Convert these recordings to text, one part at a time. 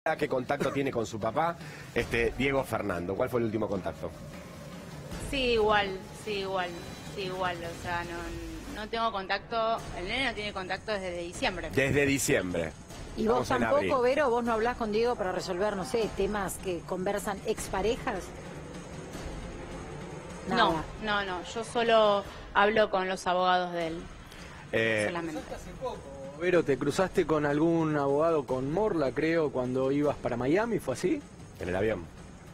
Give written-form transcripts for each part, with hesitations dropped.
¿Qué contacto tiene con su papá, Diego Fernando? ¿Cuál fue el último contacto? Sí, igual. O sea, no tengo contacto, el nene no tiene contacto desde diciembre. Desde diciembre. ¿Y vos tampoco, Vero? ¿Vos no hablás con Diego para resolver, no sé, temas que conversan exparejas? No. Yo solo hablo con los abogados de él. Solamente. Hace poco, Vero, ¿te cruzaste con algún abogado, con Morla, creo, cuando ibas para Miami? ¿Fue así? En el avión.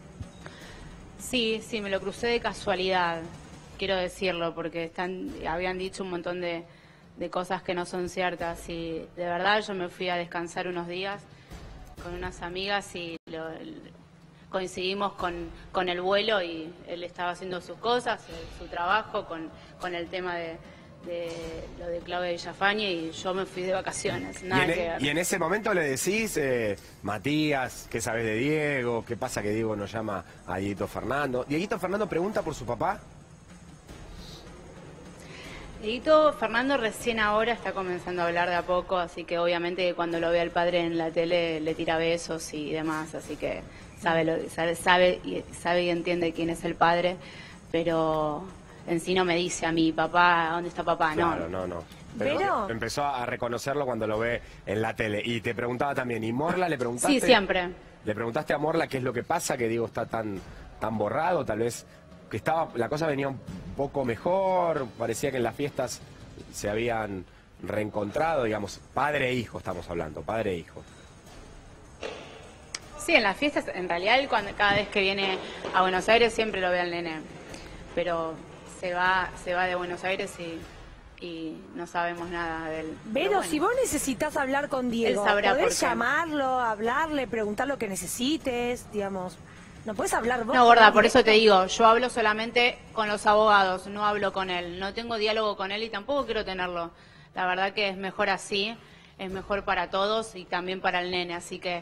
Sí, me lo crucé de casualidad, quiero decirlo, porque habían dicho un montón de cosas que no son ciertas y de verdad yo me fui a descansar unos días con unas amigas y coincidimos con el vuelo y él estaba haciendo sus cosas, su trabajo con el tema de lo de Claudia Villafañe y yo me fui de vacaciones. Y en ese momento le decís, Matías, ¿qué sabes de Diego? ¿Qué pasa que Diego nos llama a Dieguito Fernando? ¿Dieguito Fernando pregunta por su papá? Dieguito Fernando recién ahora está comenzando a hablar de a poco, así que obviamente cuando lo ve al padre en la tele le tira besos y demás, así que sabe y entiende quién es el padre, pero en sí no me dice a mi papá, ¿dónde está papá? Claro, no. Pero empezó a reconocerlo cuando lo ve en la tele. Y te preguntaba también, ¿y Morla le preguntaste? Sí, siempre. ¿Le preguntaste a Morla qué es lo que pasa, que Diego está tan borrado? Tal vez que la cosa venía un poco mejor, parecía que en las fiestas se habían reencontrado, digamos, padre e hijo estamos hablando, padre e hijo. Sí, en las fiestas, en realidad él cada vez que viene a Buenos Aires siempre lo ve al nene, pero se va de Buenos Aires y no sabemos nada de él. Vero, bueno, si vos necesitas hablar con Diego, él sabrá podés por qué. llamarlo, hablarle, preguntar lo que necesites, digamos. No podés hablar vos. No, gorda, por eso te digo, yo hablo solamente con los abogados, no hablo con él. No tengo diálogo con él y tampoco quiero tenerlo. La verdad que es mejor así, es mejor para todos y también para el nene. Así que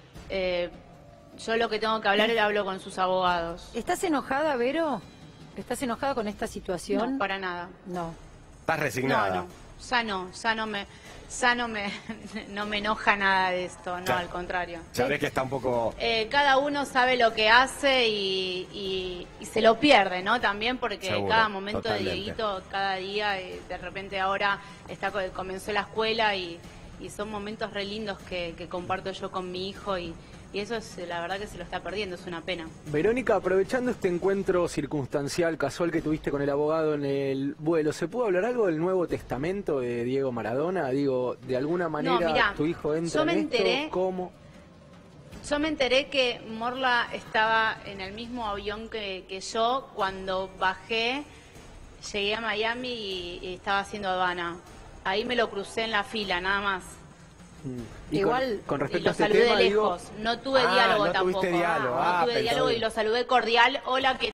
yo lo que tengo que hablar, él hablo con sus abogados. ¿Estás enojada, Vero? ¿Estás enojada con esta situación? No, para nada. No. ¿Estás resignada? No, no me enoja nada de esto, no, al contrario. Ya ves que está un poco... Cada uno sabe lo que hace y se lo pierde, ¿no? También porque Seguro, cada momento totalmente. de Dieguito, cada día, de repente ahora comenzó la escuela y son momentos re lindos que comparto yo con mi hijo y eso es la verdad que se lo está perdiendo, es una pena. Verónica, aprovechando este encuentro circunstancial, casual que tuviste con el abogado en el vuelo, ¿se pudo hablar algo del Nuevo Testamento de Diego Maradona? Digo, de alguna manera mirá, tu hijo entra yo me en esto, enteré, ¿cómo? Yo me enteré que Morla estaba en el mismo avión que yo cuando bajé, llegué a Miami y estaba haciendo aduana. Ahí me lo crucé en la fila, nada más. Y Igual, con Y respecto lo a este saludé tema, de digo, lejos, no tuve diálogo no tampoco. tuviste diálogo. No tuve pensé diálogo que- y lo saludé cordial. Hola, ¿qué